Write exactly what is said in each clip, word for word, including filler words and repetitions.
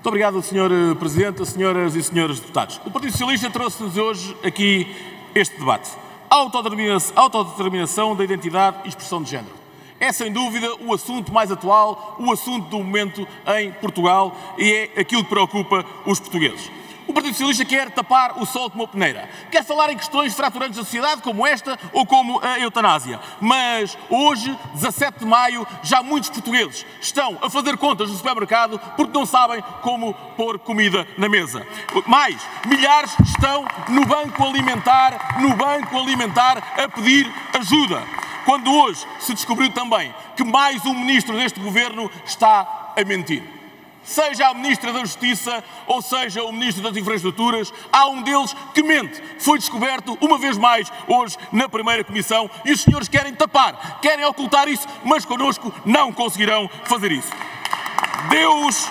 Muito obrigado, senhor Presidente, senhoras e senhores deputados. O Partido Socialista trouxe-nos hoje aqui este debate. Autodeterminação, autodeterminação da identidade e expressão de género. É, sem dúvida, o assunto mais atual, o assunto do momento em Portugal e é aquilo que preocupa os portugueses. O Partido Socialista quer tapar o sol com uma peneira. Quer falar em questões fraturantes da sociedade, como esta ou como a eutanásia. Mas hoje, dezassete de maio, já muitos portugueses estão a fazer contas no supermercado porque não sabem como pôr comida na mesa. Mais, milhares estão no banco alimentar, no banco alimentar a pedir ajuda. Quando hoje se descobriu também que mais um ministro deste governo está a mentir. Seja a Ministra da Justiça ou seja o Ministro das Infraestruturas, há um deles que mente. Foi descoberto uma vez mais hoje na primeira comissão e os senhores querem tapar, querem ocultar isso, mas connosco não conseguirão fazer isso. Deus,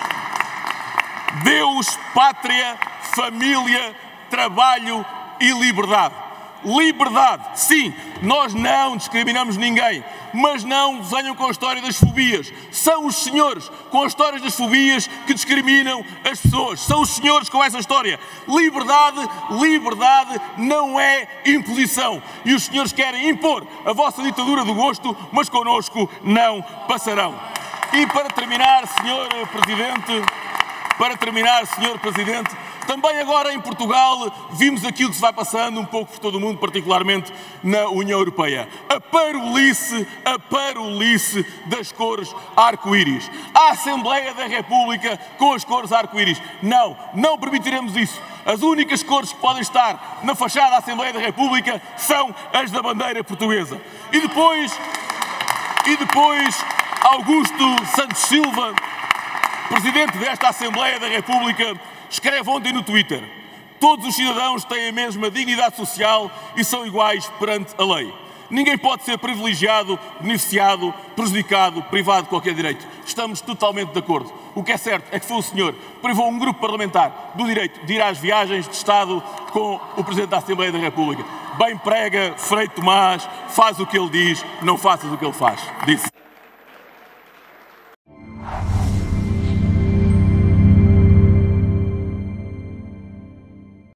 Deus, pátria, família, trabalho e liberdade. Liberdade, sim, nós não discriminamos ninguém, mas não venham com a história das fobias. São os senhores com as histórias das fobias que discriminam as pessoas. São os senhores com essa história. Liberdade, liberdade não é imposição. E os senhores querem impor a vossa ditadura do gosto, mas connosco não passarão. E para terminar, senhor Presidente, para terminar, senhor Presidente, também agora em Portugal vimos aquilo que se vai passando um pouco por todo o mundo, particularmente na União Europeia. A parolice, a parolice das cores arco-íris. A Assembleia da República com as cores arco-íris. Não, não permitiremos isso. As únicas cores que podem estar na fachada da Assembleia da República são as da bandeira portuguesa. E depois, e depois Augusto Santos Silva, Presidente desta Assembleia da República, escreve ontem no Twitter: todos os cidadãos têm a mesma dignidade social e são iguais perante a lei. Ninguém pode ser privilegiado, beneficiado, prejudicado, privado de qualquer direito. Estamos totalmente de acordo. O que é certo é que foi o senhor que privou um grupo parlamentar do direito de ir às viagens de Estado com o Presidente da Assembleia da República. Bem prega, Frei Tomás, faz o que ele diz, não faças o que ele faz. Disse.